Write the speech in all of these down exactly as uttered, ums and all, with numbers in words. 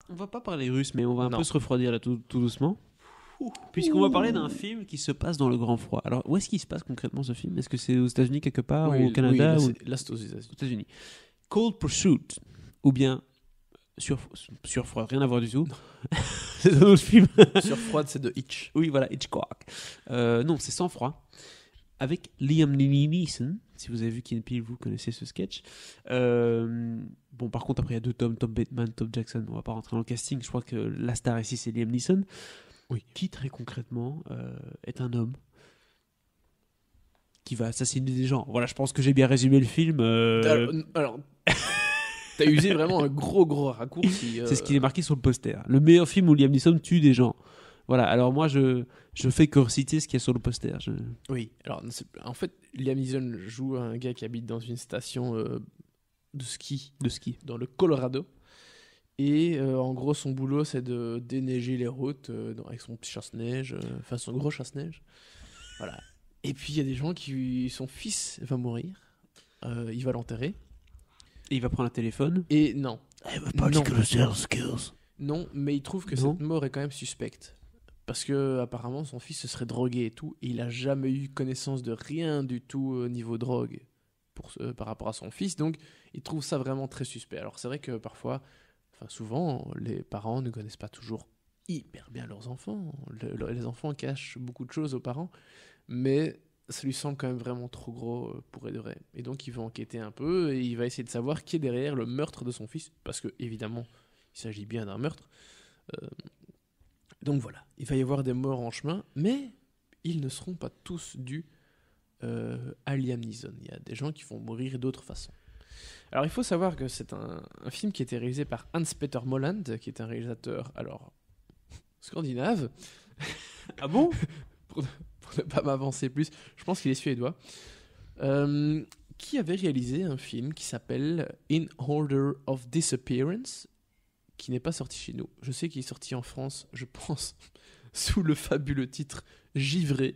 On va pas parler russe, mais on va un Non. peu se refroidir là tout, tout doucement. Puisqu'on va parler d'un film qui se passe dans le grand froid. Alors, où est-ce qu'il se passe concrètement ce film? Est-ce que c'est aux États-Unis quelque part Oui, ou au oui, Canada là, ou c'est- là, c'est aux États-Unis. aux États-Unis? Cold Pursuit ou bien sur sur froid, rien à voir du tout. C'est un autre film. Sur Froide, c'est de Hitch. Oui, voilà, Hitchcock. Euh, non, c'est Sans froid avec Liam Neeson. Si vous avez vu Key and Peele, vous connaissez ce sketch. Euh, bon, par contre, après il y a deux tomes, Tom Bateman, Tom Jackson. On va pas rentrer dans le casting. Je crois que la star ici c'est Liam Neeson. Oui. Qui très concrètement euh, est un homme qui va assassiner des gens. Voilà, je pense que j'ai bien résumé le film. euh, Alors, alors, t'as usé vraiment un gros, gros raccourci. euh, C'est ce qui est marqué sur le poster. Le meilleur film où Liam Neeson tue des gens. Voilà, alors moi je, je fais que reciter ce qu'il y a sur le poster. Je... Oui, alors c'est- en fait, Liam Neeson joue un gars qui habite dans une station euh, de ski De ski. dans le Colorado. Et euh, en gros, son boulot, c'est de déneiger les routes euh, dans- avec son petit chasse-neige, euh, enfin son gros chasse-neige. Voilà. Et puis il y a des gens qui. Son fils va mourir. Euh, il va l'enterrer. Et il va prendre un téléphone. Et non. Non. skills. Non, mais il trouve que Non. cette mort est quand même suspecte. Parce que apparemment son fils se serait drogué et tout, et il a jamais eu connaissance de rien du tout au niveau drogue pour ce- par rapport à son fils, donc il trouve ça vraiment très suspect. Alors c'est vrai que parfois, enfin souvent, les parents ne connaissent pas toujours hyper bien leurs enfants. Le- le- les enfants cachent beaucoup de choses aux parents, mais ça lui semble quand même vraiment trop gros euh, pour être vrai. Et donc il va enquêter un peu et il va essayer de savoir qui est derrière le meurtre de son fils, parce que évidemment, il s'agit bien d'un meurtre. Euh, donc voilà, il va y avoir des morts en chemin, mais ils ne seront pas tous dus euh, à Liam Neeson. Il y a des gens qui vont mourir d'autres façons. Alors il faut savoir que c'est un, un film qui a été réalisé par Hans-Peter Molland, qui est un réalisateur alors scandinave. Ah bon? pour, pour ne pas m'avancer plus, je pense qu'il est suédois. Euh, qui avait réalisé un film qui s'appelle In Order of Disappearance, qui n'est pas sorti chez nous. Je sais qu'il est sorti en France, je pense, sous le fabuleux titre Givré.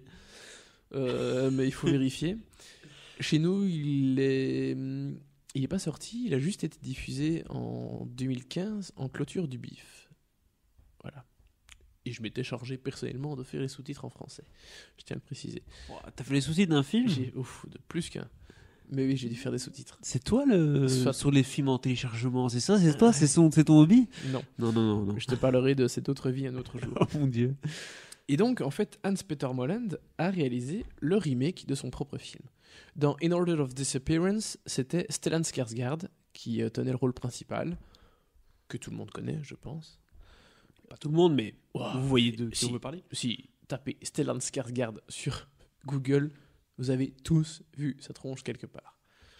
Euh, mais il faut vérifier. Chez nous, il est, il est pas sorti. Il a juste été diffusé en deux mille quinze en clôture du bif. Voilà. Et je m'étais chargé personnellement de faire les sous-titres en français. Je tiens à le préciser. Oh, t'as fait les soucis d'un film? J'ai ouf, de plus qu'un. Mais oui, j'ai dû faire des sous-titres. C'est toi le Soit- sur les films en téléchargement, c'est ça? C'est toi? C'est son, c'est ton hobby? Non, Non, non, non, non. je te parlerai de cette autre vie un autre jour. Oh mon dieu. Et donc, en fait, Hans-Peter Molland a réalisé le remake de son propre film. Dans In Order of Disappearance, c'était Stellan Skarsgård qui euh, tenait le rôle principal, que tout le monde connaît, je pense. Pas tout le monde, mais Wow. vous voyez de qui Si. on veut parler? Si tapez Stellan Skarsgård sur Google, vous avez tous vu sa tronche quelque part.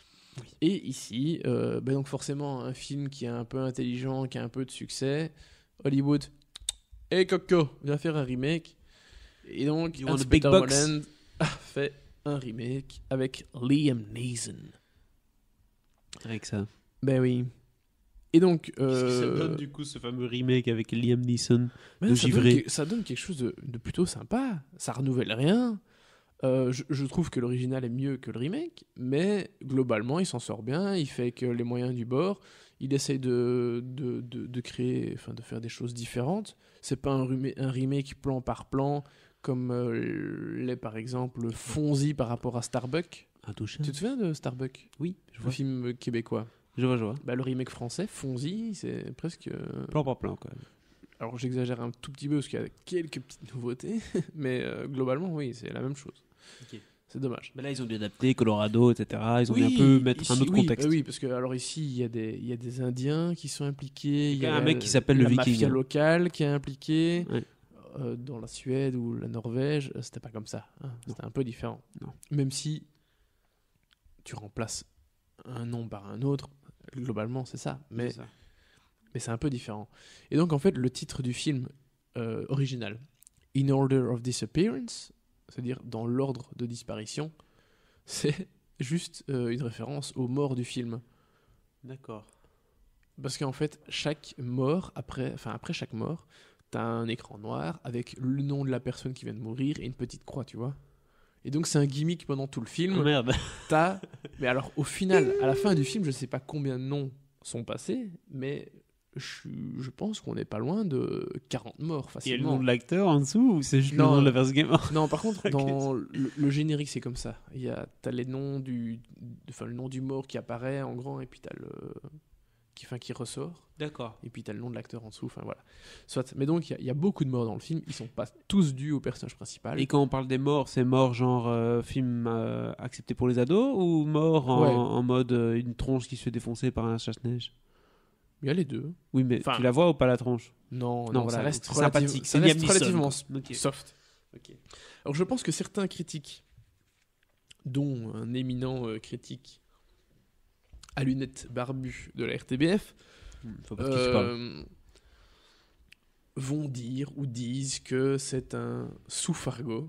Et ici, euh, ben donc forcément, un film qui est un peu intelligent, qui a un peu de succès, Hollywood, hey Coco, viens faire un remake. Et donc, You want a Hans big Peter bucks? Molland a fait un remake avec Liam Neeson. Rien que ça. Ben oui. Et donc, Qu'est-ce que ça euh, donne du coup ce fameux remake avec Liam Neeson? mais de ça, donne, Givré. que- ça donne quelque chose de, de plutôt sympa. Ça renouvelle rien. Euh, je, je trouve que l'original est mieux que le remake, mais globalement, il s'en sort bien. Il fait que les moyens du bord. Il essaye de, de, de, de créer, enfin, de faire des choses différentes. C'est pas un, ruma- un remake plan par plan, comme euh, l'est par exemple Fonzie par rapport à Starbuck. Intouchable. Tu te souviens de Starbuck, Oui, je le vois. film québécois? Je vois, je vois. Bah, le remake français, Fonzie, c'est presque. euh, Plan par plan, quand même. Alors j'exagère un tout petit peu parce qu'il y a quelques petites nouveautés, mais euh, globalement, oui, c'est la même chose. Ok. C'est dommage. Mais là, ils ont dû adapter Colorado, et cetera. Ils ont dû Oui, un peu mettre ici, un autre oui, contexte. bah oui, parce que alors ici, il y, a des- il y a des Indiens qui sont impliqués. Il y a un mec qui s'appelle le la Viking. mafia locale qui est impliquée. Ouais. Euh, dans la Suède ou la Norvège, euh, c'était pas comme ça. hein. C'était un peu différent. Non. Même si tu remplaces un nom par un autre, globalement, c'est ça. Mais C'est ça. mais c'est un peu différent. Et donc, en fait, le titre du film euh, original, In Order of Disappearance, c'est-à-dire dans l'ordre de disparition, c'est juste euh, une référence aux morts du film. D'accord. Parce qu'en fait, chaque mort, après, enfin, après chaque mort, t'as un écran noir avec le nom de la personne qui vient de mourir et une petite croix, tu vois. Et donc, c'est un gimmick pendant tout le film. Oh, merde. T'as... Mais alors, au final, à la fin du film, je sais pas combien de noms sont passés, mais je, je pense qu'on n'est pas loin de quarante morts Il y a le facilement. nom de l'acteur en dessous ou c'est juste Non. le nom de la verse gamer? Non, par contre, Ok. dans le, le générique, c'est comme ça. Il y a, t'as les noms du, enfin, le nom du mort qui apparaît en grand, et puis t'as le, qui, enfin, qui ressort, D'accord. et puis t'as le nom de l'acteur en dessous. Enfin voilà. Soit. Mais donc il y, a- il y a beaucoup de morts dans le film. Ils sont pas tous dus au personnage principal. Et quand on parle des morts, c'est mort genre euh, film euh, accepté pour les ados ou mort en, Ouais. en mode euh, une tronche qui se fait défoncer par un chasse-neige? Il y a les deux. Oui, mais Enfin- tu la vois ou pas la tronche? Non, Non, non, voilà, ça reste donc c'est relative- sympathique. Ça C'est reste Liam Neeson, relativement quoi. Ok. soft. Alors je pense que certains critiques, dont un éminent euh, critique à lunettes barbu de la R T B F, Hmm, Faut pas de qui je parle. euh, vont dire ou disent que c'est un sous-Fargo.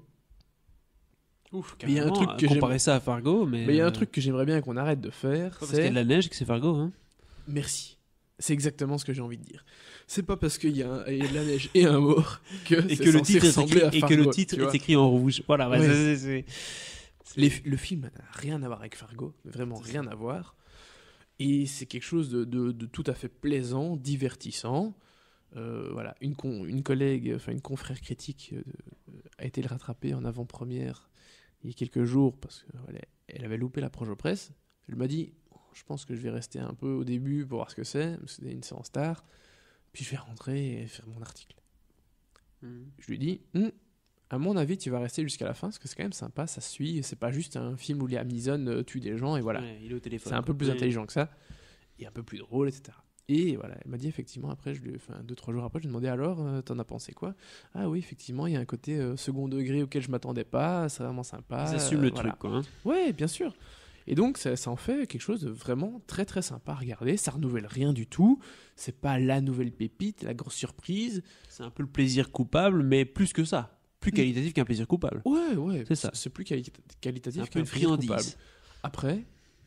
Ouf, mais il y a un truc que comparer ça à Fargo, mais Mais il y a un euh, truc que j'aimerais bien qu'on arrête de faire, pas parce qu'il y a c'est... de la neige que c'est Fargo, hein. Merci. C'est exactement ce que j'ai envie de dire. C'est pas parce qu'il y, a un- il y a de la neige et un mort que Et c'est que le censé titre est ressembler écrit, à et Fargo, que le titre tu vois. est écrit en rouge. Voilà, ouais, Ouais. c'est- c'est- c'est- Les- le film n'a rien à voir avec Fargo, vraiment C'est rien à voir. Et c'est quelque chose de, de- de tout à fait plaisant, divertissant. Euh, voilà, une, con- une collègue, enfin une confrère critique euh, a été le rattraper en avant-première il y a quelques jours parce qu'elle elle avait loupé la projo presse. Elle m'a dit, je pense que je vais rester un peu au début pour voir ce que c'est, parce que c'était une séance tard, puis je vais rentrer et faire mon article. Hmm. Je lui ai dit, Hum, à mon avis, tu vas rester jusqu'à la fin, parce que c'est quand même sympa, ça se suit, c'est pas juste un film où Liam Neeson euh, tue des gens, et voilà. Ouais, il est au téléphone. C'est un peu plus Ouais. intelligent que ça, et un peu plus drôle, et cetera. Et voilà, elle m'a dit effectivement, après, je lui, enfin, deux, trois jours après, je lui ai demandé alors, euh, t'en as pensé quoi? Ah oui, effectivement, il y a un côté euh, second degré auquel je m'attendais pas, c'est vraiment sympa. Ils assument le euh, voilà. truc, quoi. hein. Ouais, bien sûr. Et donc, ça, ça en fait quelque chose de vraiment très très sympa à regarder. Ça renouvelle rien du tout. C'est pas la nouvelle pépite, la grosse surprise. C'est un peu le plaisir coupable, mais plus que ça. Plus Mm. qualitatif qu'un plaisir coupable. Ouais, ouais. C'est ça. C'est plus quali- qualitatif Un peu qu'un une plaisir friandise. coupable. Après,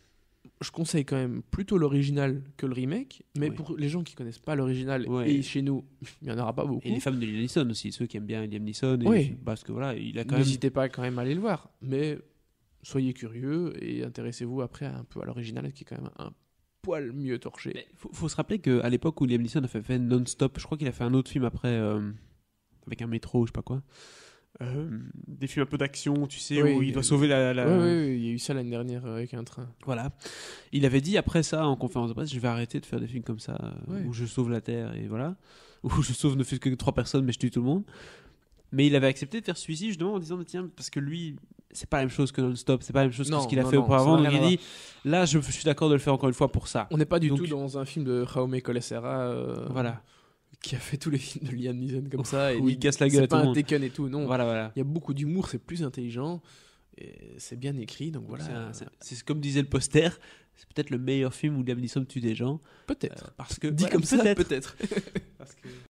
je conseille quand même plutôt l'original que le remake. Mais Oui. pour les gens qui connaissent pas l'original, Ouais. et chez nous, il y en aura pas beaucoup. Et les femmes de Liam Neeson aussi, ceux qui aiment bien Liam Neeson. et- Oui. Parce que voilà, il a quand même. N'hésitez pas quand même à aller le voir. Mais soyez curieux et intéressez-vous après un peu à l'original qui est quand même un poil mieux torché. Mais faut, faut se rappeler qu'à l'époque où Liam Neeson a fait, fait Non-Stop, je crois qu'il a fait un autre film après, euh, avec un métro, je sais pas quoi. Euh, des films un peu d'action, tu sais, Oui, où il euh, doit sauver la. la- Ouais, ouais, ouais, il y a eu ça l'année dernière euh, avec un train. Voilà. Il avait dit après ça en conférence de presse, je vais arrêter de faire des films comme ça, euh, Ouais. où je sauve la Terre et voilà. Où je sauve ne fait que trois personnes, mais je tue tout le monde. Mais il avait accepté de faire celui-ci justement en disant, mais tiens, parce que lui, c'est pas la même chose que Non-Stop, c'est pas la même chose Non, que ce qu'il a non, fait non, auparavant. ça n'a Donc il rien à dit, là, je, je suis d'accord de le faire encore une fois pour ça. On n'est pas du Donc- tout dans un film de Jaume Colessera euh, Voilà. qui a fait tous les films de Liam Neeson comme ça. Et Où il casse la gueule à c'est tout le pas un monde. Taken et tout, non. Voilà, voilà. Il y a beaucoup d'humour, c'est plus intelligent, et c'est bien écrit, donc voilà. C'est un- C'est c'est comme disait le poster, c'est peut-être le meilleur film où Liam Neeson tue des gens. Peut-être. euh, parce que Dit voilà, comme ça, peut-être. peut-être. Parce que-